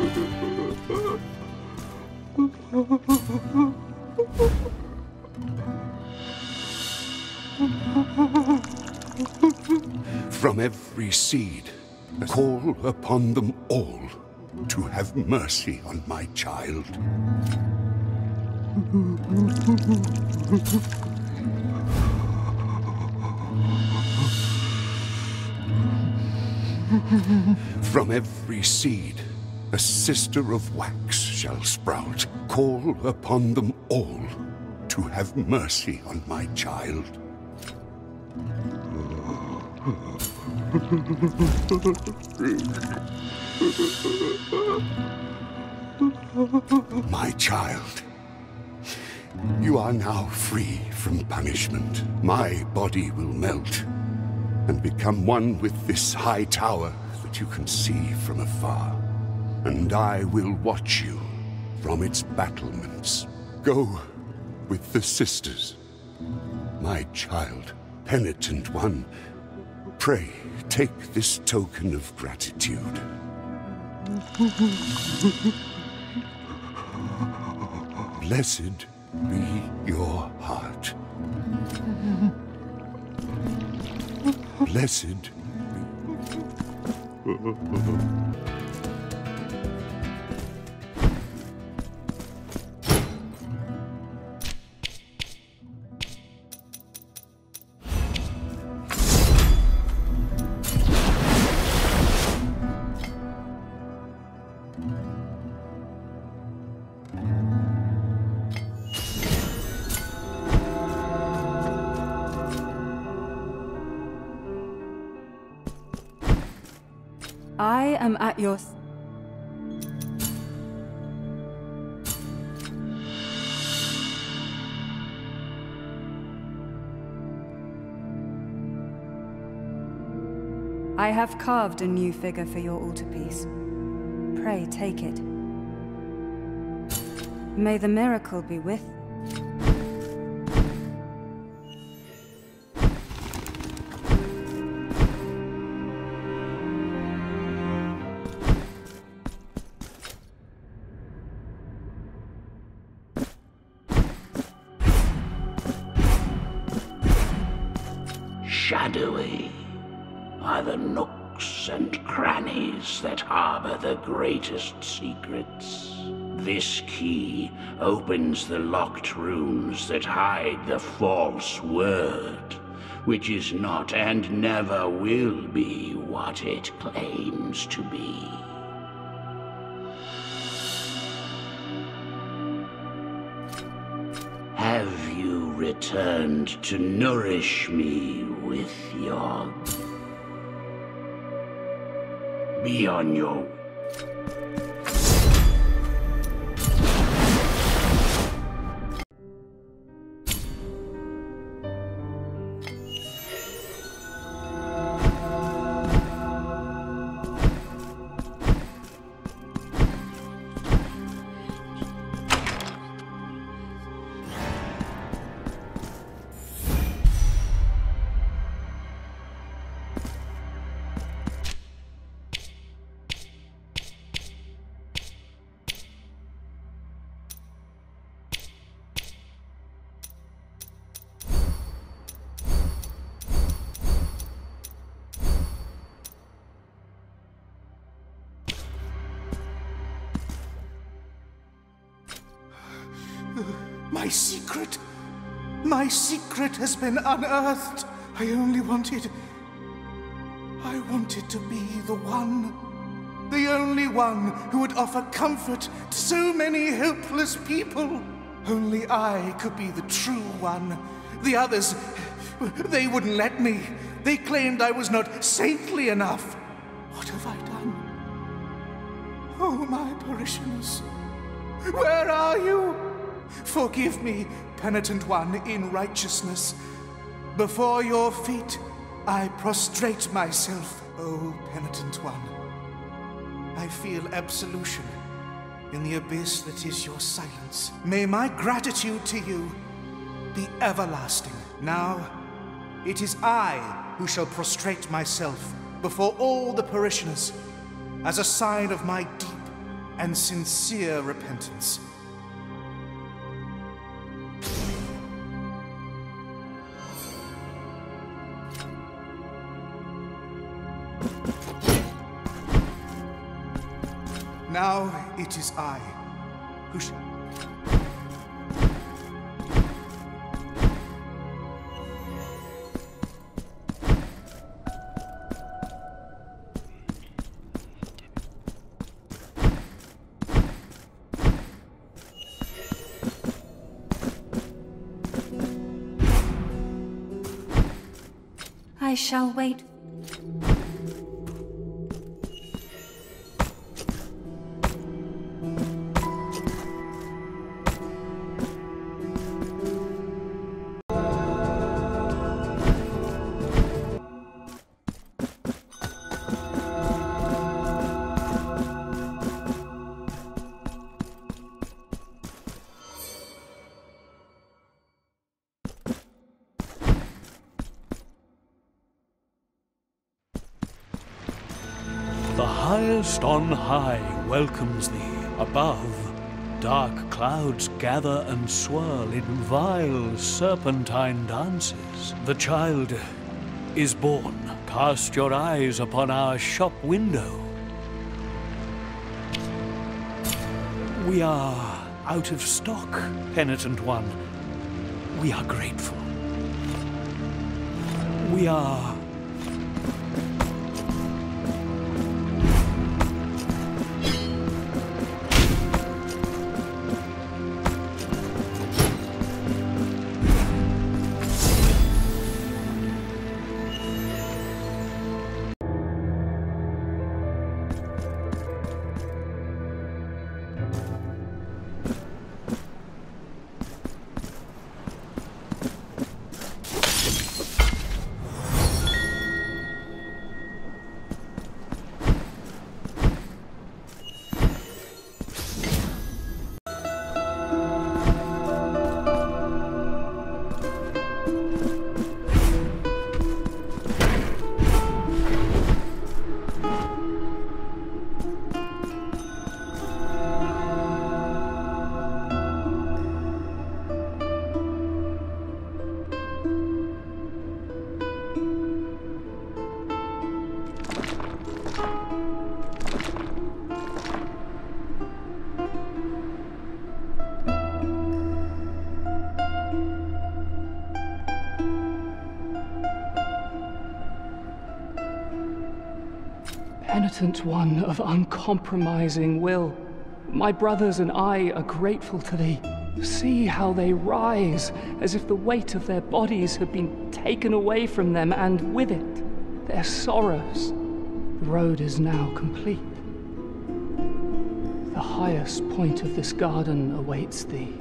From every seed, call upon them all to have mercy on my child. From every seed, a sister of wax shall sprout. Call upon them all to have mercy on my child. My child, you are now free from punishment. My body will melt and become one with this high tower that you can see from afar. And I will watch you from its battlements. Go with the sisters. My child, penitent one, pray, take this token of gratitude. Blessed be your heart. Blessed be... I am at your... I have carved a new figure for your altarpiece. Pray take it. May the miracle be with... Shadowy are the nooks and crannies that harbor the greatest secrets. This key opens the locked rooms that hide the false word, which is not and never will be what it claims to be. Have you returned to nourish me with your... Be on your... My secret has been unearthed. I wanted to be the one, the only one who would offer comfort to so many helpless people. Only I could be the true one. The others, they wouldn't let me. They claimed I was not saintly enough. What have I done? Oh, my parishioners, where are you? Forgive me, penitent one, in righteousness. Before your feet, I prostrate myself, O penitent one. I feel absolution in the abyss that is your silence. May my gratitude to you be everlasting. Now, it is I who shall prostrate myself before all the parishioners as a sign of my deep and sincere repentance. Now it is I who shall... I shall wait. The highest on high welcomes thee. Above, dark clouds gather and swirl in vile serpentine dances. The child is born. Cast your eyes upon our shop window. We are out of stock, penitent one. We are grateful. We are... Penitent one of uncompromising will, my brothers and I are grateful to thee. See how they rise, as if the weight of their bodies had been taken away from them, and with it, their sorrows. The road is now complete. The highest point of this garden awaits thee.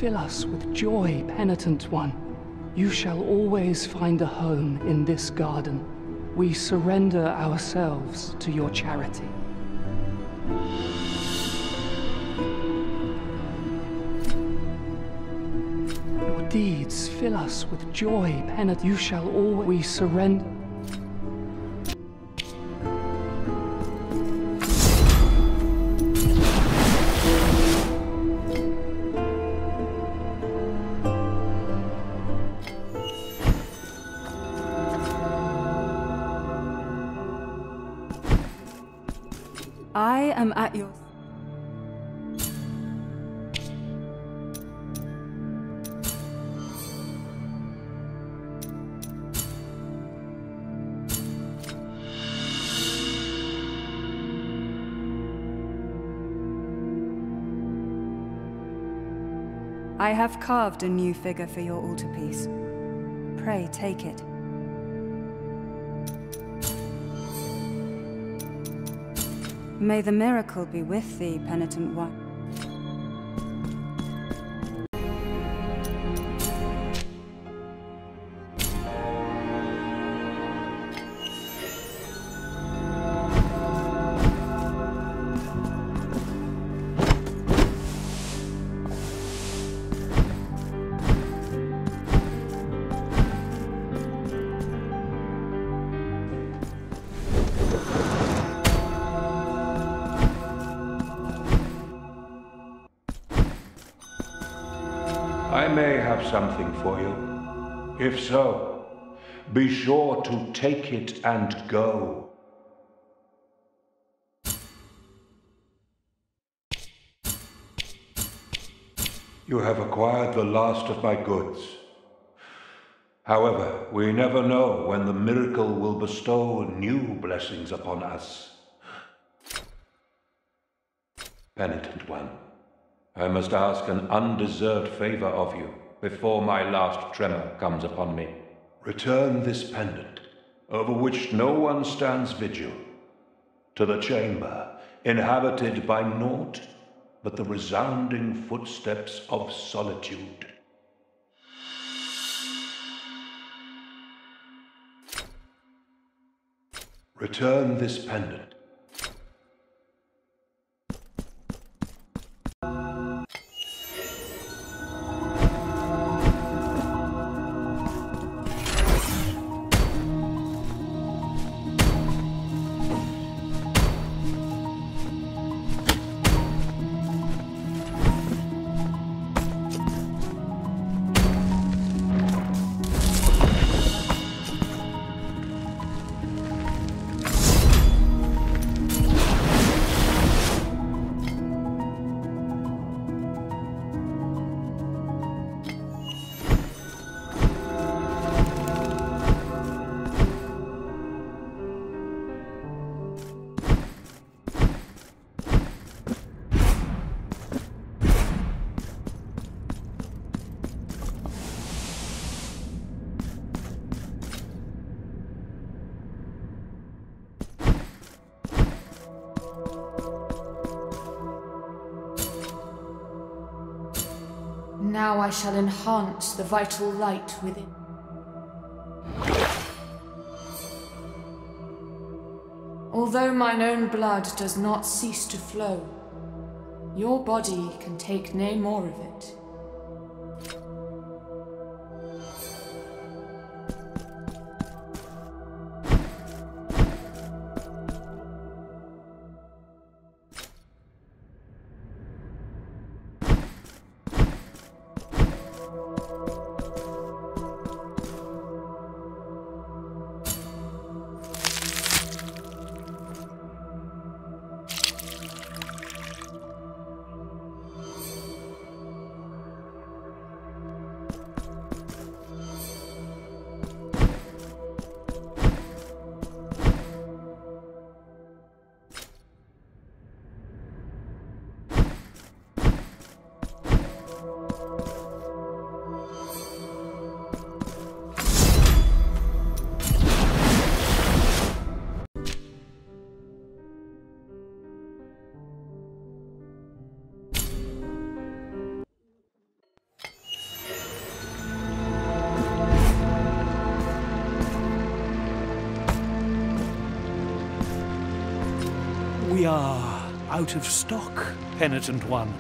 fill us with joy, penitent one. You shall always find a home in this garden. We surrender ourselves to your charity. Your deeds fill us with joy, penitent. You shall always. We surrender. I am at your... I have carved a new figure for your altarpiece. Pray, take it. May the miracle be with thee, penitent one. I may have something for you. If so, be sure to take it and go. You have acquired the last of my goods. However, we never know when the miracle will bestow new blessings upon us. Penitent one, I must ask an undeserved favor of you before my last tremor comes upon me. Return this pendant, over which no one stands vigil, to the chamber inhabited by naught but the resounding footsteps of solitude. Return this pendant. Now I shall enhance the vital light within. Although mine own blood does not cease to flow, your body can take no more of it. We are out of stock, Penitent One.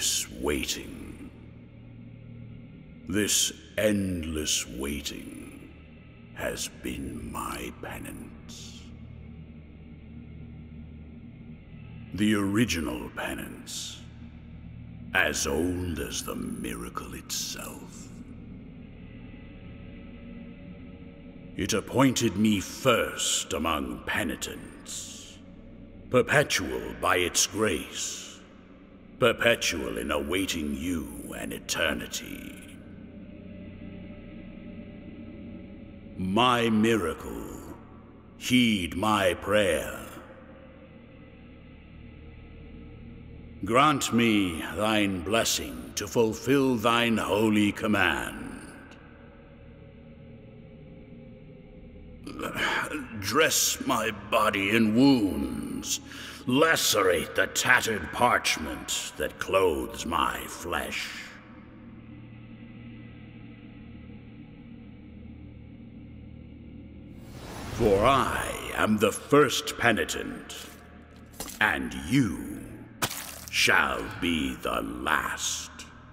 this waiting. This endless waiting has been my penance. The original penance, as old as the miracle itself. It appointed me first among penitents, perpetual by its grace, perpetual in awaiting you an eternity. My miracle, heed my prayer. Grant me thine blessing to fulfill thine holy command. Dress my body in wounds, lacerate the tattered parchment that clothes my flesh. For I am the first penitent, and you shall be the last.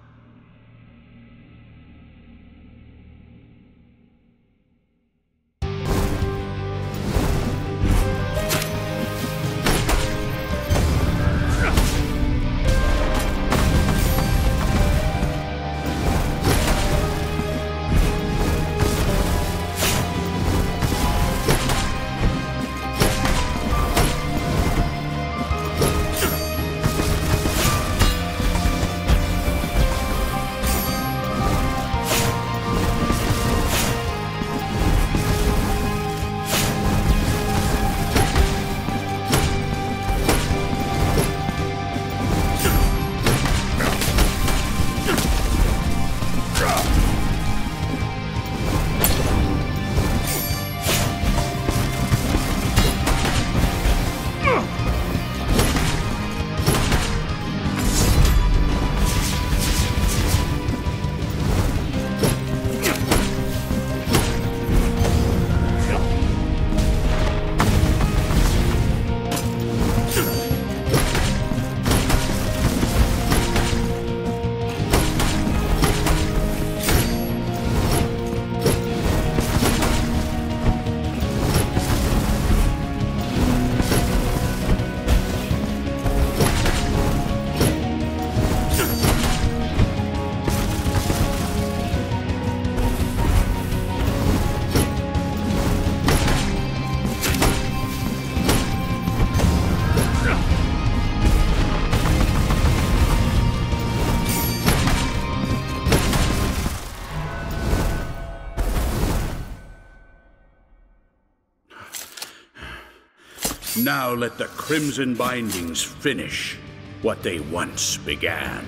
Now let the Crimson Bindings finish what they once began.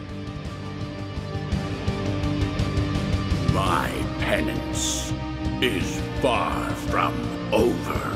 My penance is far from over.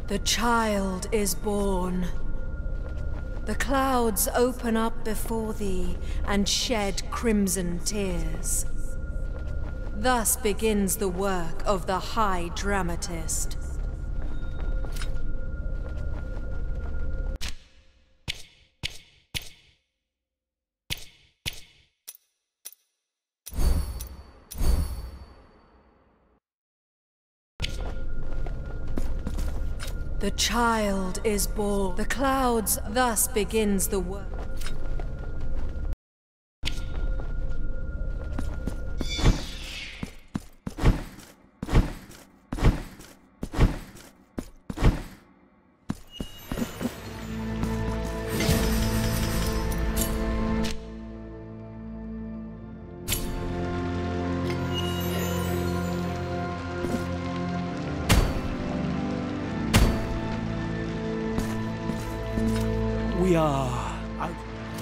The child is born. The clouds open up before thee and shed crimson tears. Thus begins the work of the High Dramatist. The child is born. The clouds, thus begins the work. We are out.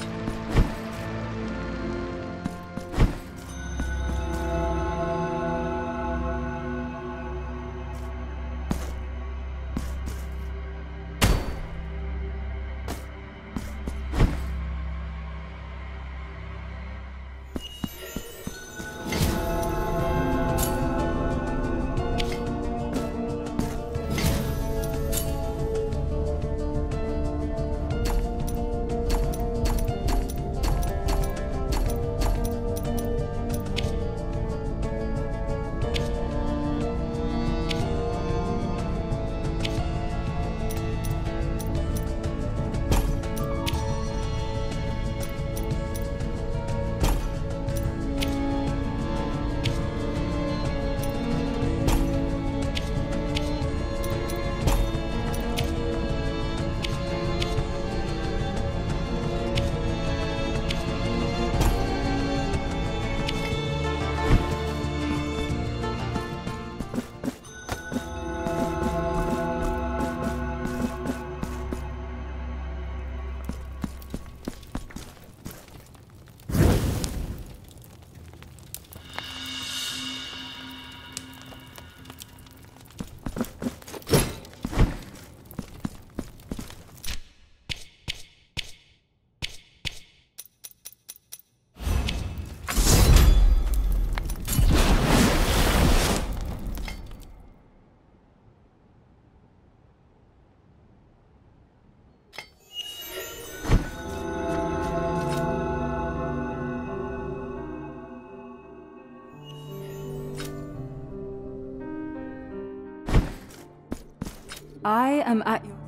I am at your...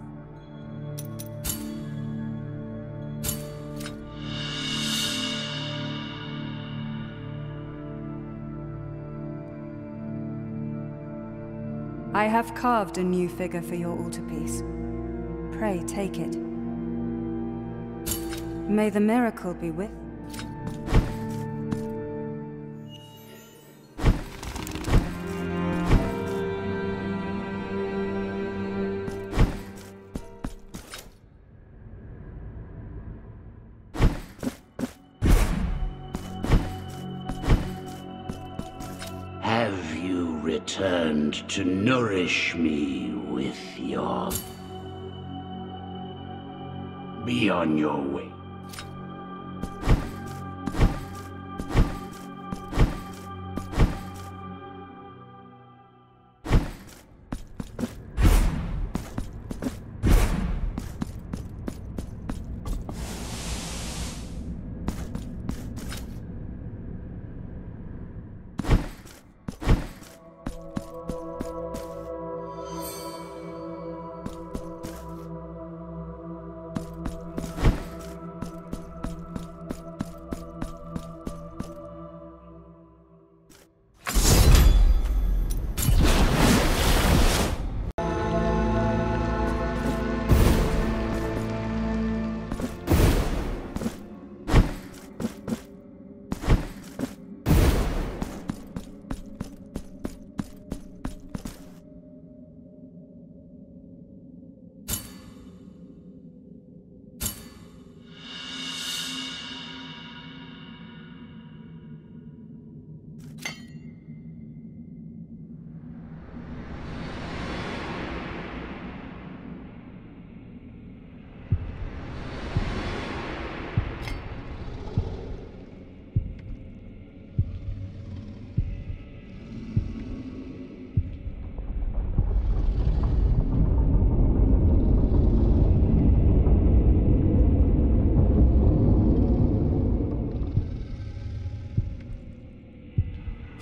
I have carved a new figure for your altarpiece. Pray, take it. May the miracle be with... Have you returned to nourish me with your... Be on your way.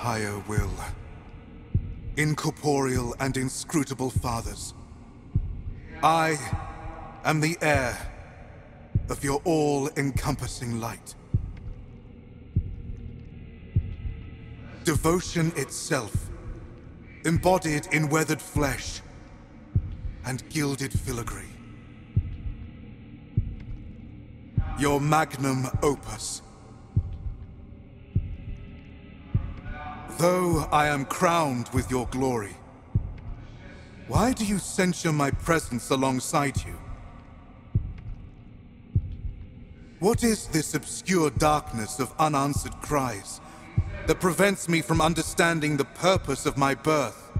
higher will. Incorporeal and inscrutable fathers, I am the heir of your all-encompassing light. Devotion itself, embodied in weathered flesh and gilded filigree. Your magnum opus. Though I am crowned with your glory, why do you censure my presence alongside you? What is this obscure darkness of unanswered cries that prevents me from understanding the purpose of my birth?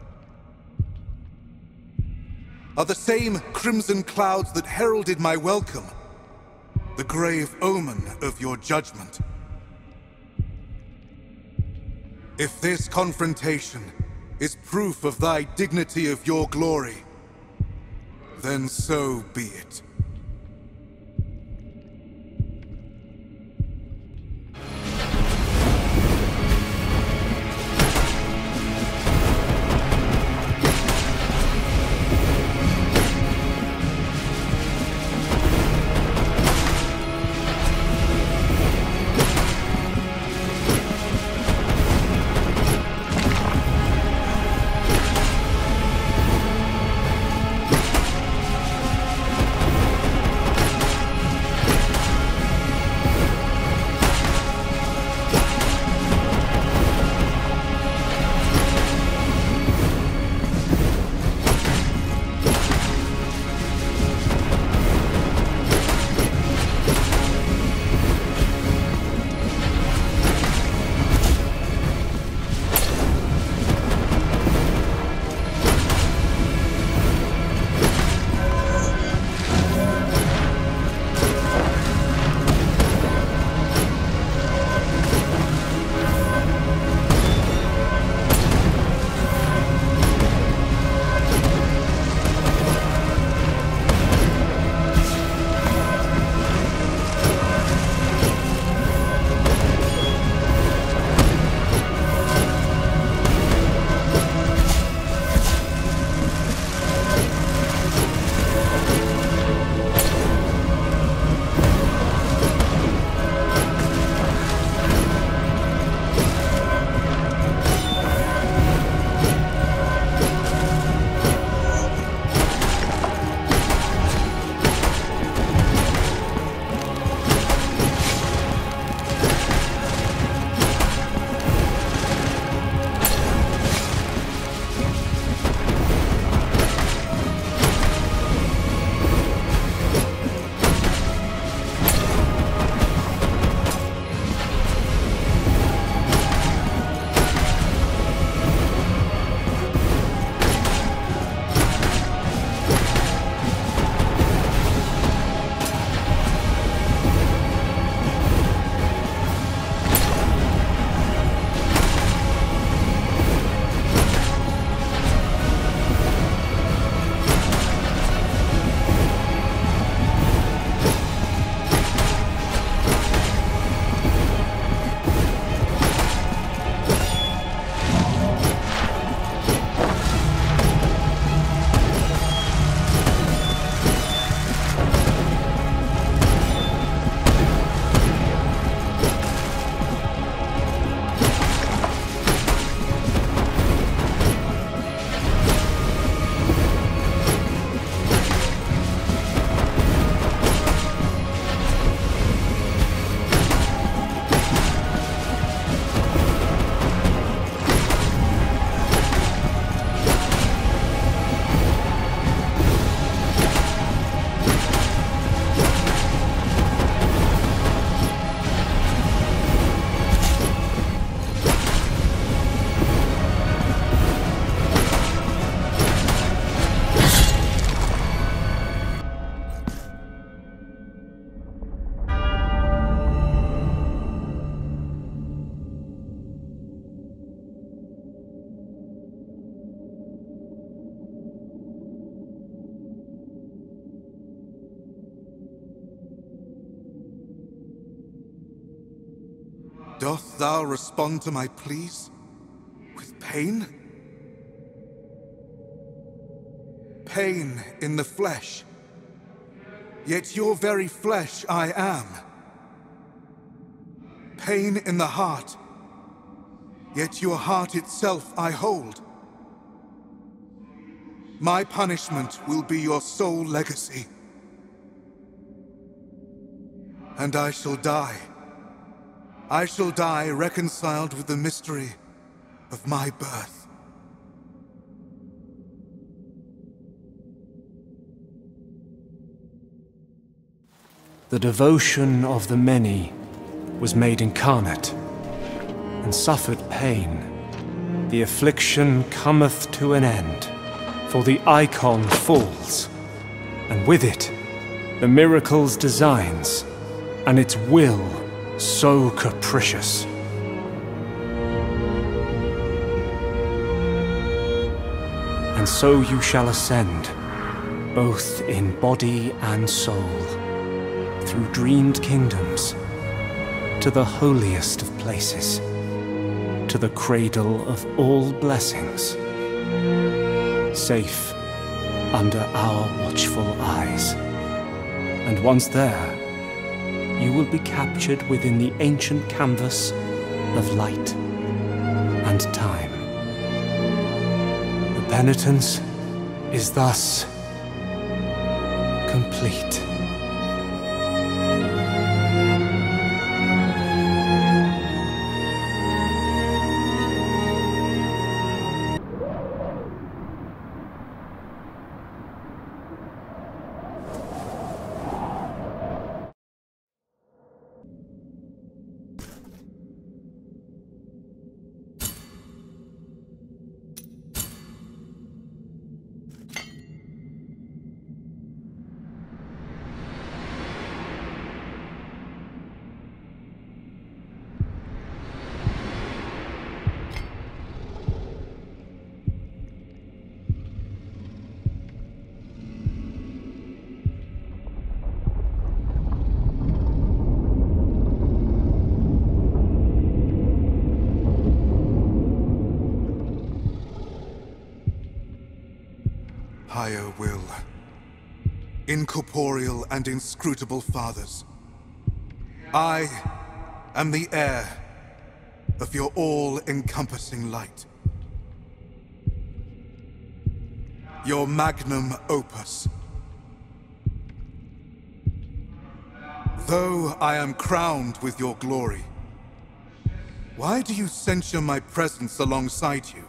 Are the same crimson clouds that heralded my welcome the grave omen of your judgment? If this confrontation is proof of thy dignity of your glory, then so be it. Doth thou respond to my pleas? pain? Pain in the flesh. Yet your very flesh I am. Pain in the heart. Yet your heart itself I hold. My punishment will be your sole legacy. And I shall die. I shall die reconciled with the mystery of my birth. The devotion of the many was made incarnate, and suffered pain. The affliction cometh to an end, for the icon falls, and with it, the miracle's designs, and its will so capricious. And so you shall ascend, both in body and soul, through dreamed kingdoms, to the holiest of places, to the cradle of all blessings, safe under our watchful eyes. And once there, you will be captured within the ancient canvas of light and time. The penitence is thus complete. Higher will, incorporeal and inscrutable fathers, I am the heir of your all-encompassing light. Your magnum opus. Though I am crowned with your glory, why do you censure my presence alongside you?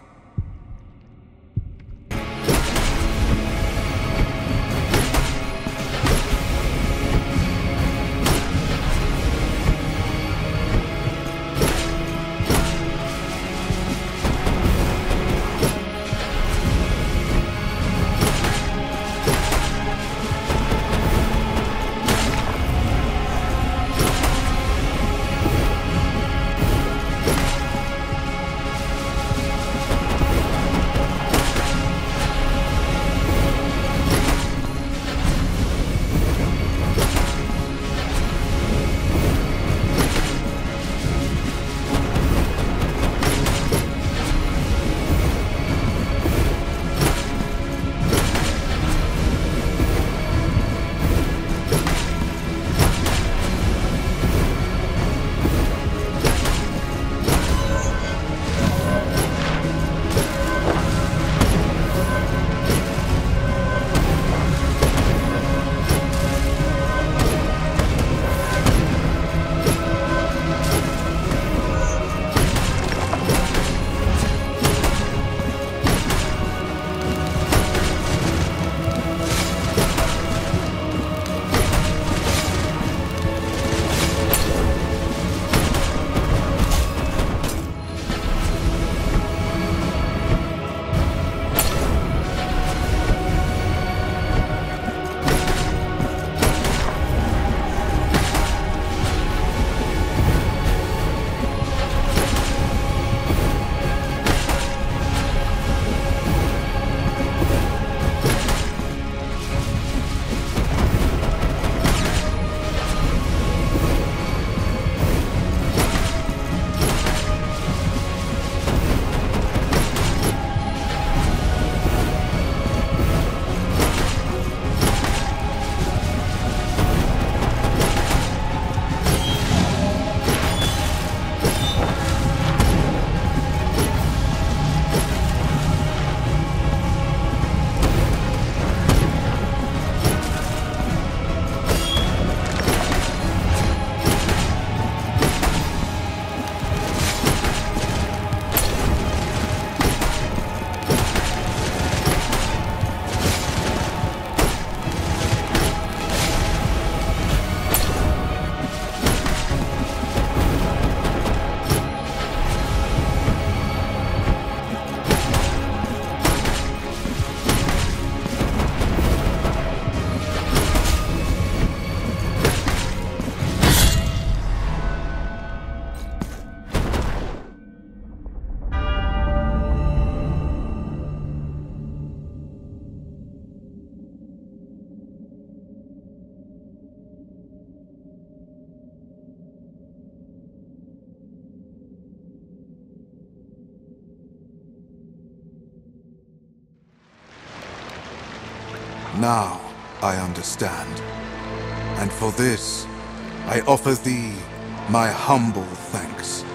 Now I understand. And for this, I offer thee my humble thanks.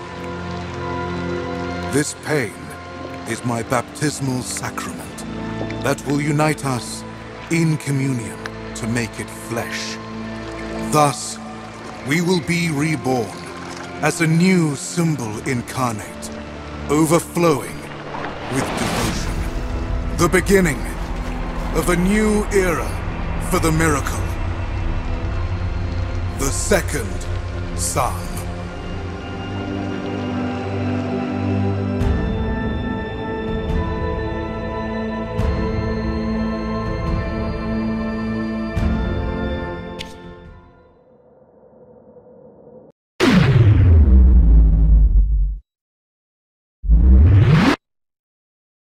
This pain is my baptismal sacrament that will unite us in communion to make it flesh. Thus, we will be reborn as a new symbol incarnate, overflowing with devotion. The beginning of a new era for the miracle. The second Son.